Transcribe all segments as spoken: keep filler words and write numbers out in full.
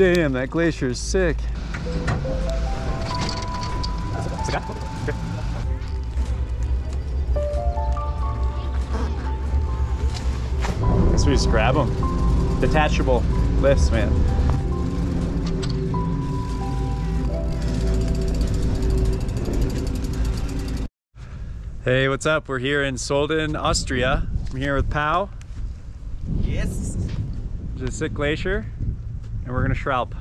Damn, that glacier is sick. So we just grab them. Detachable lifts, man. Hey, what's up? We're here in Solden, Austria. I'm here with Pau. Yes. There's a sick glacier, and we're gonna Schwalbe.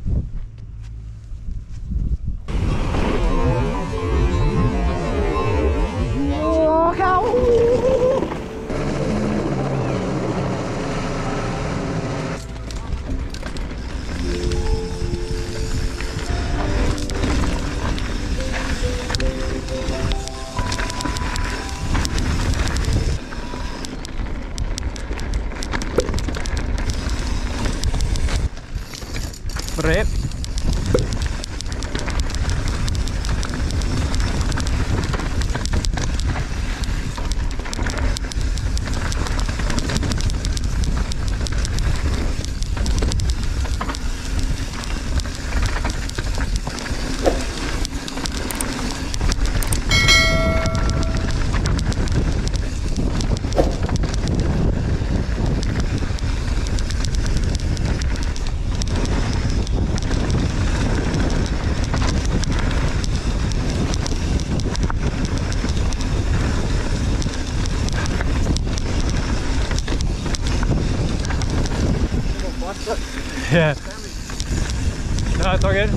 Rip. Yeah. No, it's all good.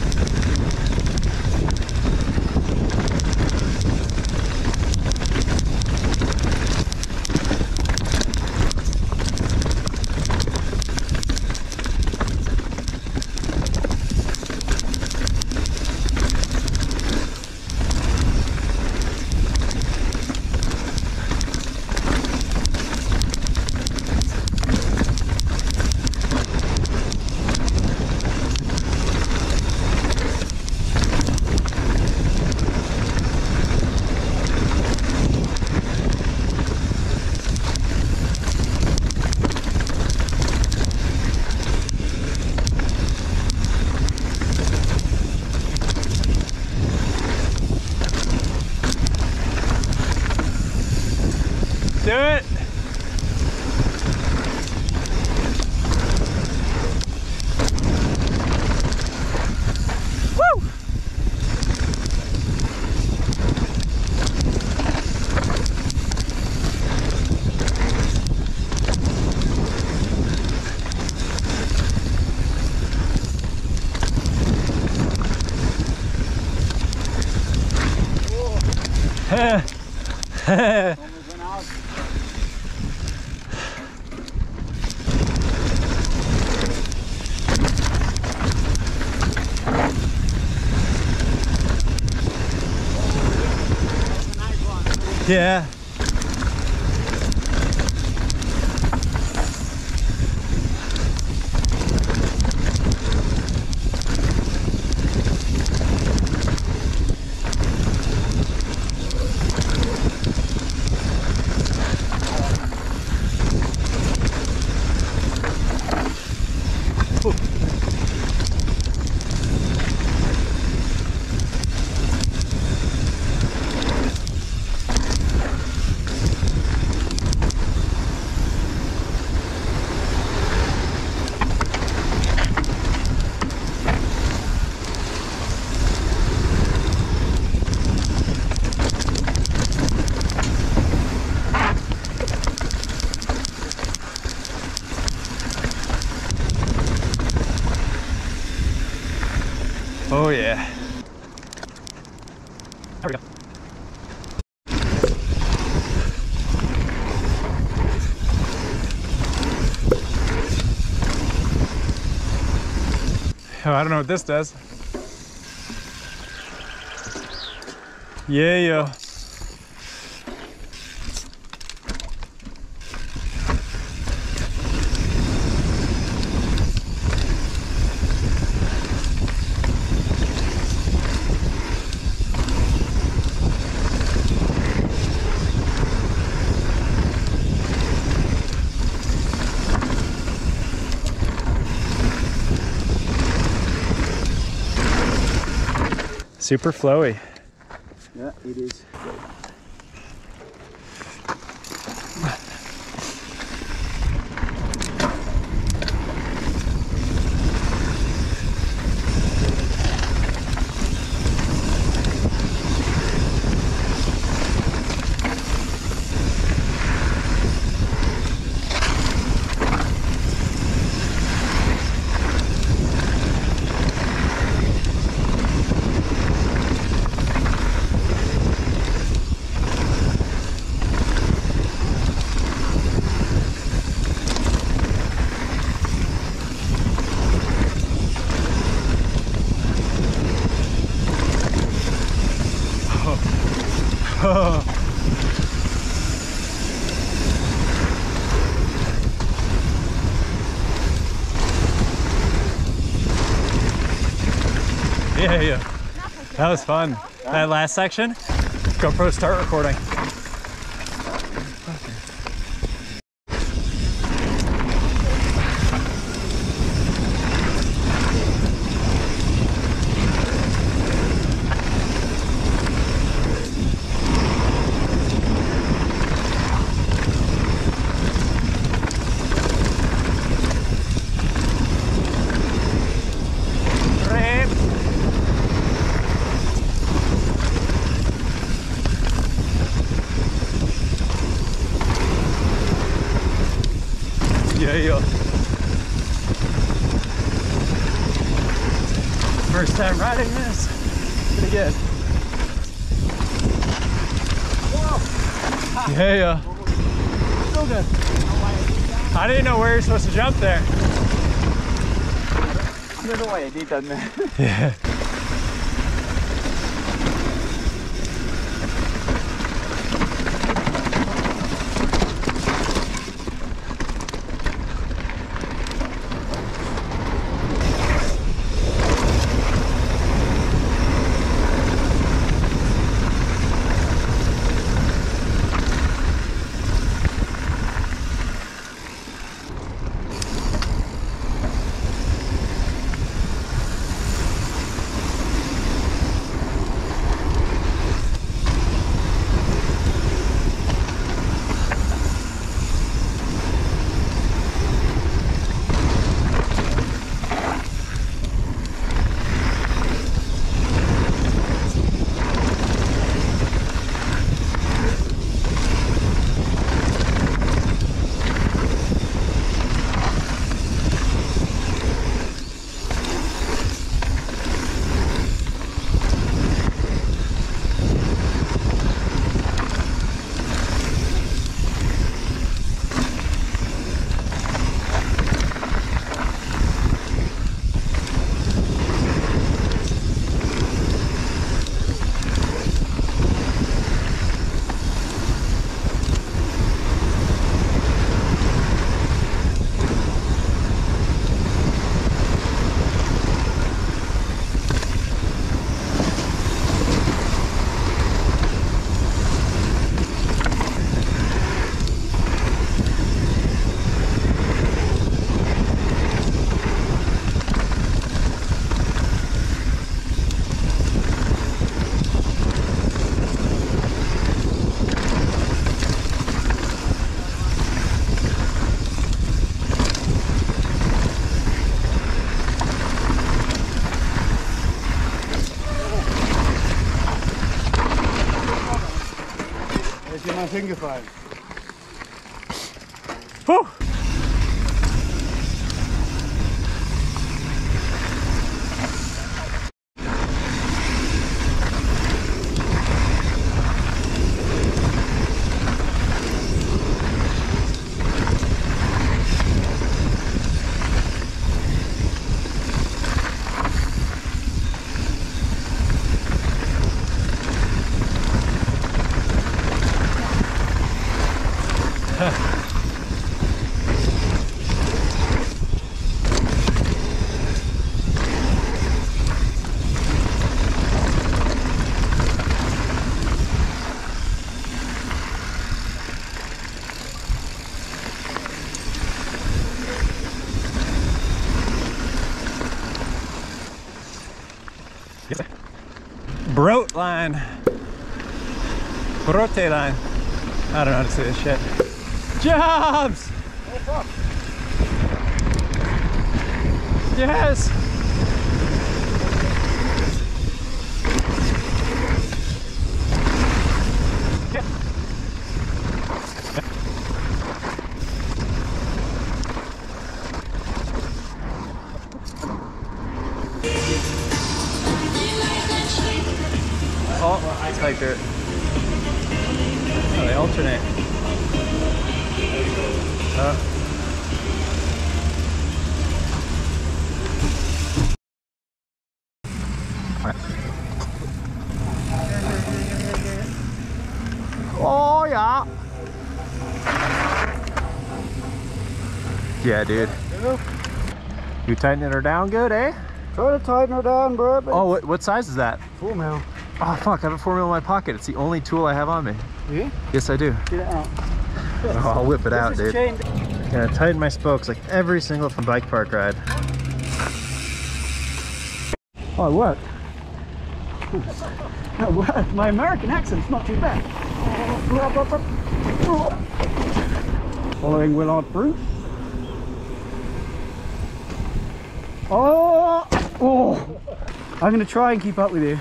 Do it! Woo! Heh. Yeah. Oh yeah. There we go. Oh, I don't know what this does. Yeah, yeah. Super flowy. Yeah, it is. Oh. Yeah, yeah. That was fun. That last section, GoPro start recording. Yeah, yeah. First time riding this. Pretty good. Whoa. Yeah, yeah. So good. I didn't know where you're supposed to jump there. I don't know why I did that, man. Yeah. Hingefallen. Whew. Yes. Brote line. Brote line. I don't know how to say this shit. Jobs! Yes! Oh, it's like they're, oh, they alternate. Uh, oh yeah. Yeah, dude. You tightening her down good, eh? Try to tighten her down, bro. Oh, what, what size is that? Four mil. Oh fuck, I have a four mil in my pocket. It's the only tool I have on me. Yeah? Yes, I do. Get it out. Oh, I'll whip it out, dude. Chained. Gonna tighten my spokes like every single from bike park ride. Oh, it worked. Oh, well, my American accent's not too bad. Following Willard Bruce. Oh, oh! I'm gonna try and keep up with you.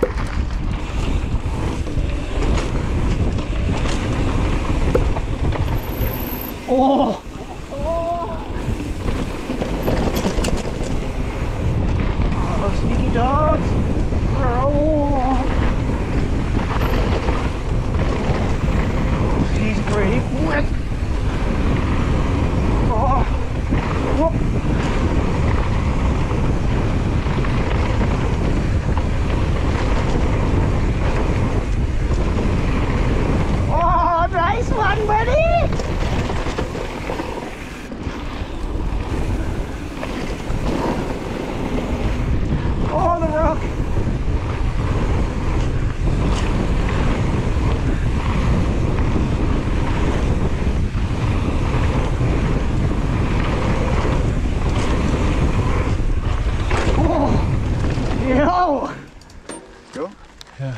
Oh! Oh, sneaky dogs! Oh! He's pretty quick! Oh! Whoop. Oh, nice one, buddy! Oh, the rock! Oh! Yo! Go? Yeah.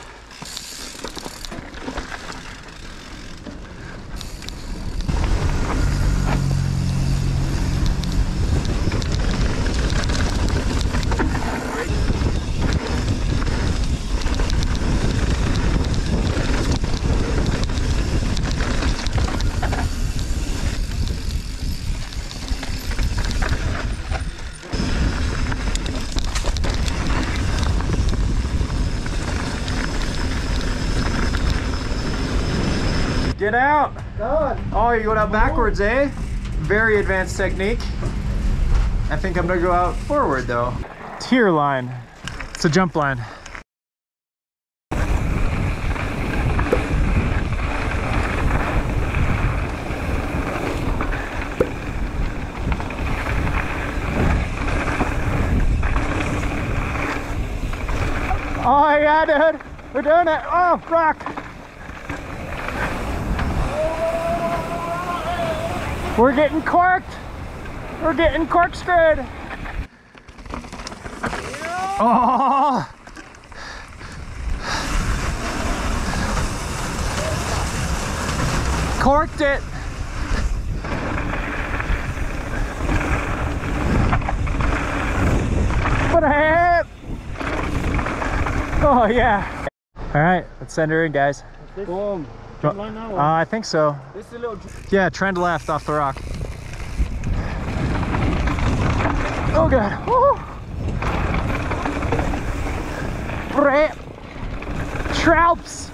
Get out! Good. Oh, you're going out backwards, eh? Very advanced technique. I think I'm gonna go out forward though. Tier line. It's a jump line. Oh yeah, dude. We're doing it. Oh, fuck. We're getting corked. We're getting corkscrewed. Oh. Corked it. What a hit. Oh yeah. All right, let's send her in, guys. Boom. Uh, I think so. This is a little. Yeah, trend left off the rock. Oh god. Woo. Brett. Troups.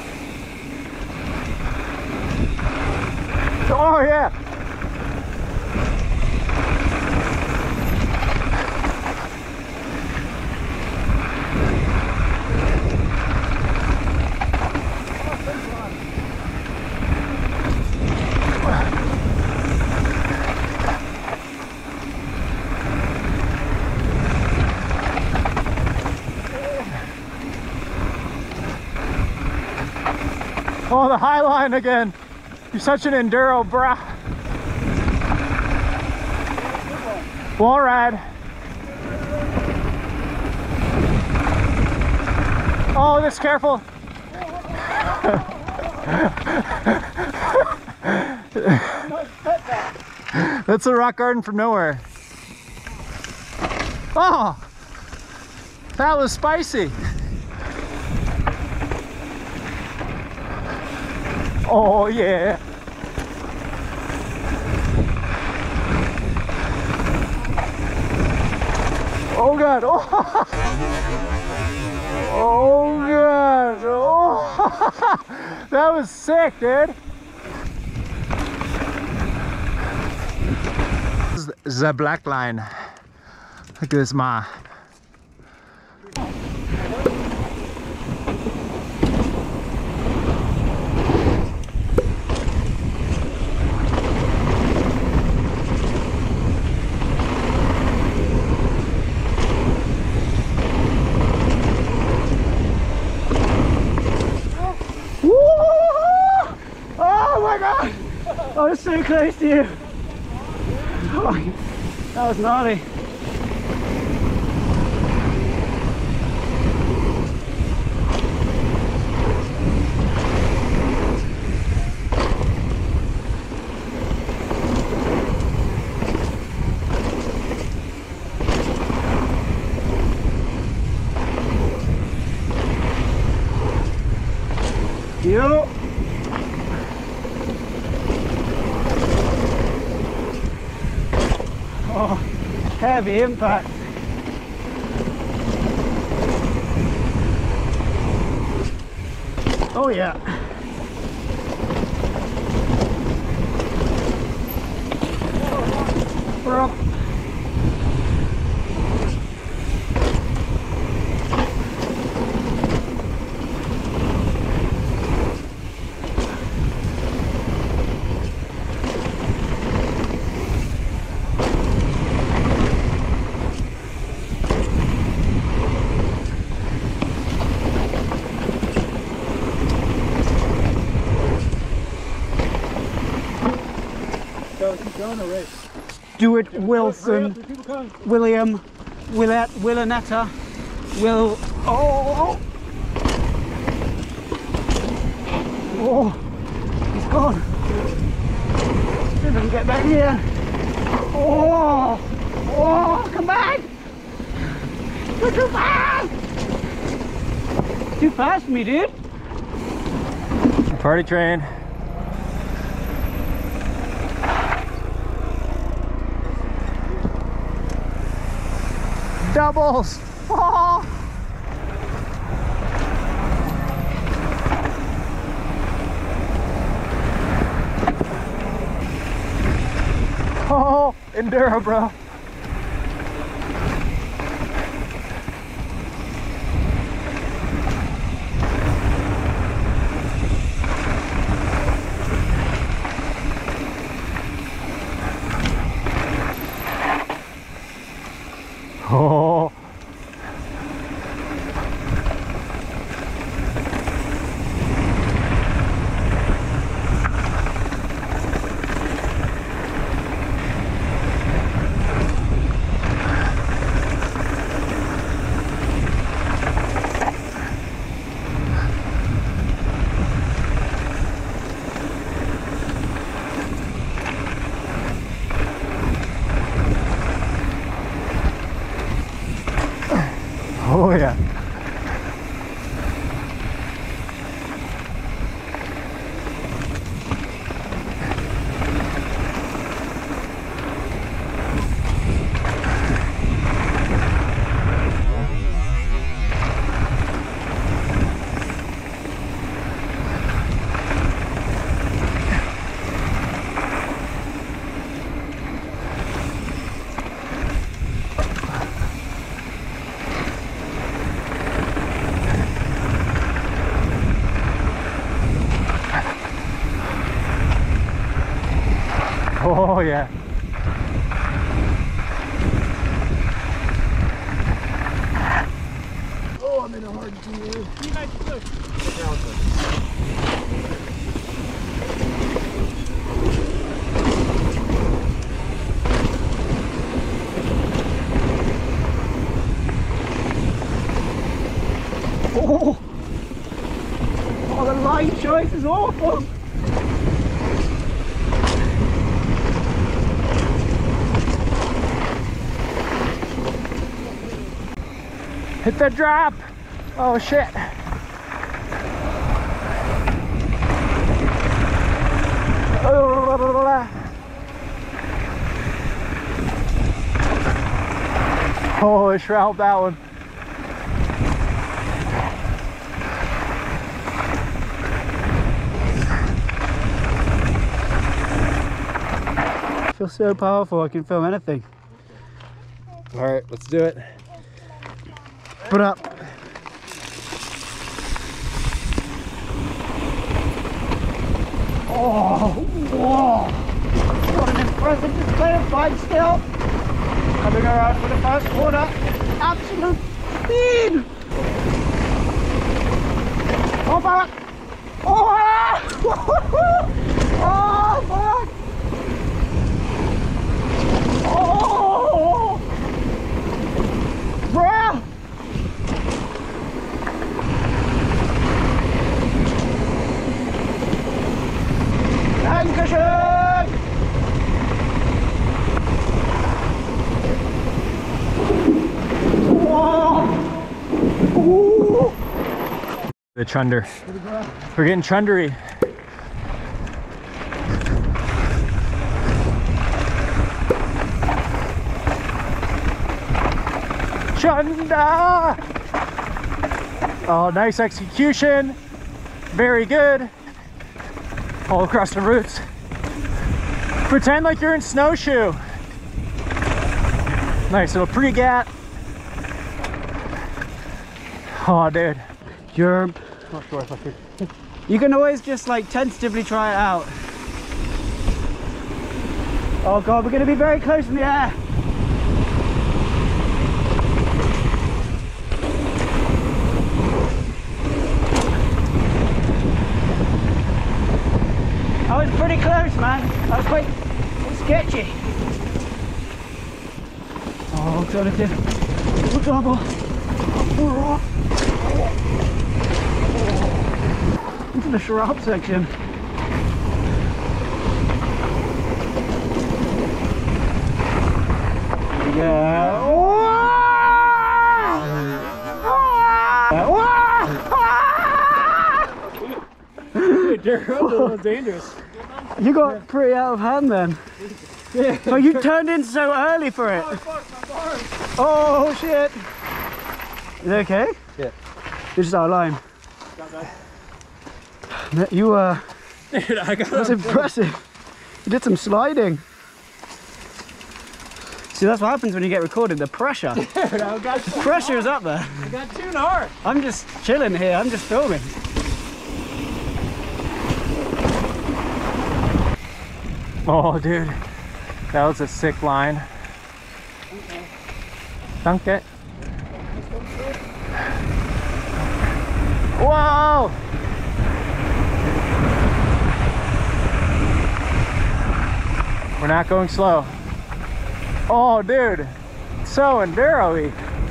Oh yeah. Oh, the high line again. You're such an enduro, brah. Wall ride. Oh, just careful. That's a rock garden from nowhere. Oh, that was spicy. Oh yeah. Oh god. Oh, oh god. Oh, that was sick, dude. This is the black line. Look at this ma. I was so close to you. Oh, that was gnarly. Yo. Oh, heavy impact. Oh yeah. We're up. Stuart Wilson, William, Willett, Willanetta, Will, oh, oh, he's gone. See if I can get back here. Oh, oh, come back. You're too fast. Too fast for me, dude. Party train. Doubles! Oh. Oh, enduro, bro. Oh. Oh yeah. Oh yeah. Oh, I'm in a hard gear. You guys push. Oh, the line choice is awful. Hit the drop. Oh shit. Oh, I shroud that one. I feel so powerful, I can film anything. All right, let's do it. Put up. Oh, whoa. What an impressive display of bike still. Coming around for the first corner. Absolute speed. Oh, back. Oh, oh, back. Oh, bruh. Dankeschön. The chunder. We're getting chundery. Chunda! Oh, nice execution. Very good. All across the roots. Pretend like you're in snowshoe. Nice little pre-gat. Oh, dude. You're... Not sure if I could. You can always just like tentatively try it out. Oh god, we're going to be very close in the air. I was pretty close, man. I was quite sketchy. Oh, alternative. Oh, double. Oh. Into the shrub section. Yeah. Dude, Derek Road was dangerous. You got pretty out of hand then. Yeah. But you turned in so early for it. Oh shit. Is it okay? Yeah. You're just out of line. You uh Dude, I got that's impressive. You did some sliding. See, that's what happens when you get recorded, the pressure. Dude, I got The pressure is up there. I got tuned hard. I'm just chilling here, I'm just filming. Oh, dude. That was a sick line. Dunk it. Whoa! We're not going slow. Oh, dude. So enduro-y.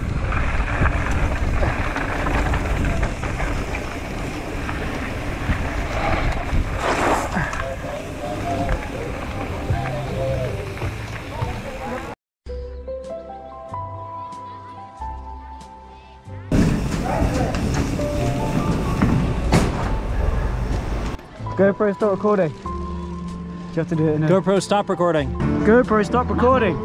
GoPro, stop recording. You have to do it in a... GoPro, stop recording. GoPro, stop recording.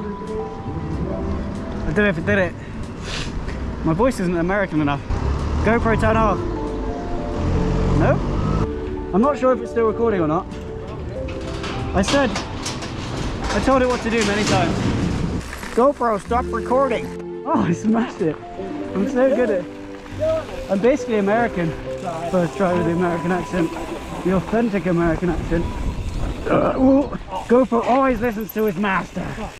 I don't know if it did it. My voice isn't American enough. GoPro, turn off. No? I'm not sure if it's still recording or not. I said, I told it what to do many times. GoPro, stop recording. Oh, I smashed it. I'm so good at it. I'm basically American. First try with the American accent. The authentic American accent. Uh, GoPro always listens to his master.